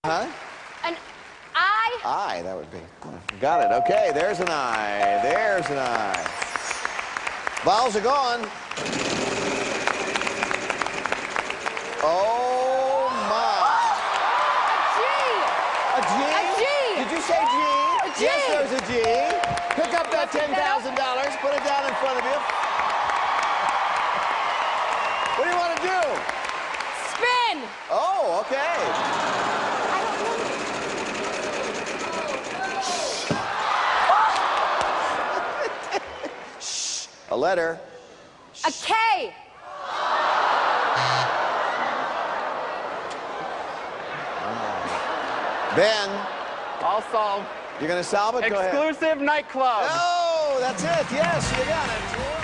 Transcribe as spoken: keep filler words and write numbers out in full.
Huh? An eye? Eye, that would be. Got it. Okay, there's an eye. There's an eye. Vowels are gone. Oh, my. A G. A G? A G. Did you say G? A G. Yes, there's a G. Pick up that ten thousand dollars. Put it down in front of you. What do you want to do? Spin. Oh, okay. I don't know. Shh. A letter. A K. Ben, I'll solve. you're going to solve it? Go ahead. Exclusive Nightclub. Oh, that's it. Yes, you got it.